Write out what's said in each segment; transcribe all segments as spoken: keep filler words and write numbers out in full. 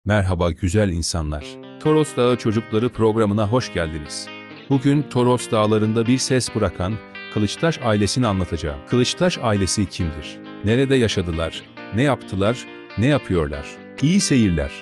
Merhaba güzel insanlar. Toros Dağı Çocukları programına hoş geldiniz. Bugün Toros Dağları'nda bir ses bırakan Kılıçtaş ailesini anlatacağım. Kılıçtaş ailesi kimdir? Nerede yaşadılar? Ne yaptılar? Ne yapıyorlar? İyi seyirler.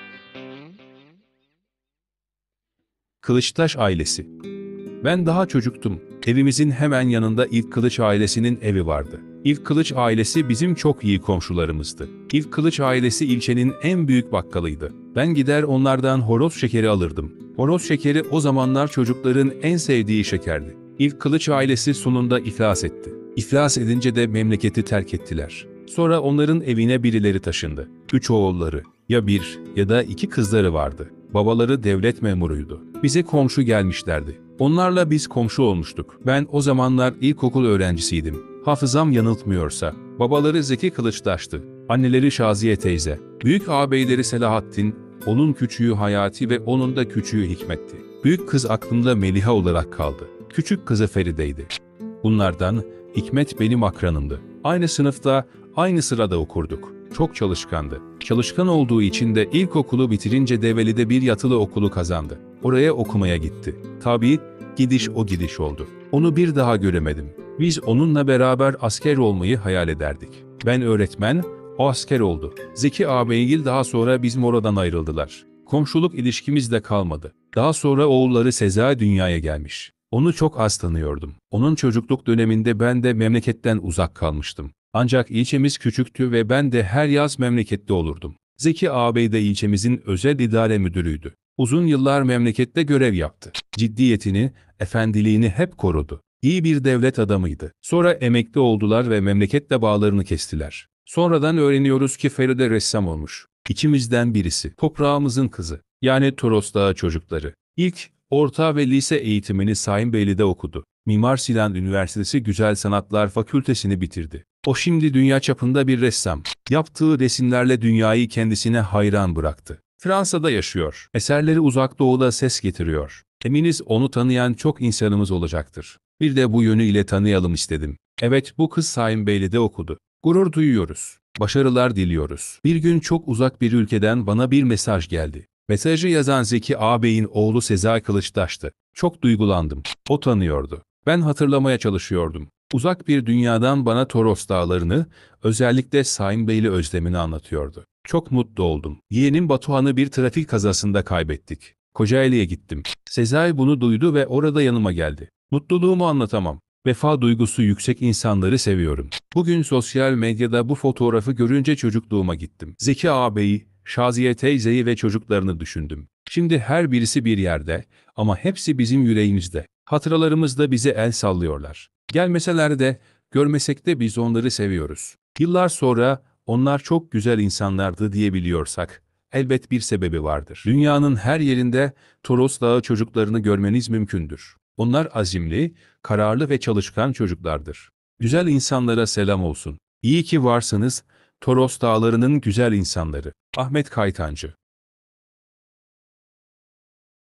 Kılıçtaş ailesi. Ben daha çocuktum. Evimizin hemen yanında İlk Kılıç ailesinin evi vardı. İlk Kılıç ailesi bizim çok iyi komşularımızdı. İlk Kılıç ailesi ilçenin en büyük bakkalıydı. Ben gider onlardan horoz şekeri alırdım. Horoz şekeri o zamanlar çocukların en sevdiği şekerdi. İlk Kılıç ailesi sonunda iflas etti. İflas edince de memleketi terk ettiler. Sonra onların evine birileri taşındı. Üç oğulları, ya bir ya da iki kızları vardı. Babaları devlet memuruydu. Bize komşu gelmişlerdi. Onlarla biz komşu olmuştuk. Ben o zamanlar ilkokul öğrencisiydim. Hafızam yanıltmıyorsa. Babaları Zeki Kılıçdaş'tı. Anneleri Şaziye teyze. Büyük ağabeyleri Selahattin, onun küçüğü Hayati ve onun da küçüğü Hikmet'ti. Büyük kız aklımda Meliha olarak kaldı. Küçük kızı Feride'ydi. Bunlardan Hikmet benim akranımdı. Aynı sınıfta, aynı sırada okurduk. Çok çalışkandı. Çalışkan olduğu için de ilkokulu bitirince Develi'de bir yatılı okulu kazandı. Oraya okumaya gitti. Tabii gidiş o gidiş oldu. Onu bir daha göremedim. Biz onunla beraber asker olmayı hayal ederdik. Ben öğretmen, o asker oldu. Zeki ağabeygil daha sonra bizim oradan ayrıldılar. Komşuluk ilişkimiz de kalmadı. Daha sonra oğulları Sezai dünyaya gelmiş. Onu çok az tanıyordum. Onun çocukluk döneminde ben de memleketten uzak kalmıştım. Ancak ilçemiz küçüktü ve ben de her yaz memlekette olurdum. Zeki ağabey de ilçemizin özel idare müdürüydü. Uzun yıllar memlekette görev yaptı. Ciddiyetini, efendiliğini hep korudu. İyi bir devlet adamıydı. Sonra emekli oldular ve memleketle bağlarını kestiler. Sonradan öğreniyoruz ki Feride ressam olmuş. İçimizden birisi. Toprağımızın kızı. Yani Toros Dağı çocukları. İlk, orta ve lise eğitimini Saimbeyli'de okudu. Mimar Sinan Üniversitesi Güzel Sanatlar Fakültesini bitirdi. O şimdi dünya çapında bir ressam. Yaptığı resimlerle dünyayı kendisine hayran bıraktı. Fransa'da yaşıyor. Eserleri Uzak Doğu'da ses getiriyor. Eminiz onu tanıyan çok insanımız olacaktır. Bir de bu yönüyle tanıyalım istedim. Evet, bu kız Saimbeyli'de okudu. Gurur duyuyoruz. Başarılar diliyoruz. Bir gün çok uzak bir ülkeden bana bir mesaj geldi. Mesajı yazan Zeki ağabeyin oğlu Sezai Kılıçdaş'tı. Çok duygulandım. O tanıyordu. Ben hatırlamaya çalışıyordum. Uzak bir dünyadan bana Toros Dağları'nı, özellikle Saimbeyli özlemini anlatıyordu. Çok mutlu oldum. Yeğenim Batuhan'ı bir trafik kazasında kaybettik. Kocaeli'ye gittim. Sezai bunu duydu ve orada yanıma geldi. Mutluluğumu anlatamam. Vefa duygusu yüksek insanları seviyorum. Bugün sosyal medyada bu fotoğrafı görünce çocukluğuma gittim. Zeki ağabeyi, Şaziye teyzeyi ve çocuklarını düşündüm. Şimdi her birisi bir yerde ama hepsi bizim yüreğimizde. Hatıralarımızda bize el sallıyorlar. Gelmeseler de, görmesek de biz onları seviyoruz. Yıllar sonra onlar çok güzel insanlardı diyebiliyorsak, elbet bir sebebi vardır. Dünyanın her yerinde Toros Dağı çocuklarını görmeniz mümkündür. Onlar azimli, kararlı ve çalışkan çocuklardır. Güzel insanlara selam olsun. İyi ki varsınız, Toros Dağları'nın güzel insanları. Ahmet Kaytancı.